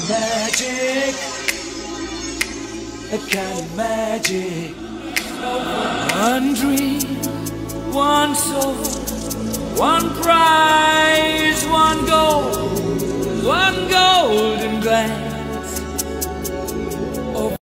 magic, a kind of magic. One dream, one soul, one prize, one gold, one golden glance.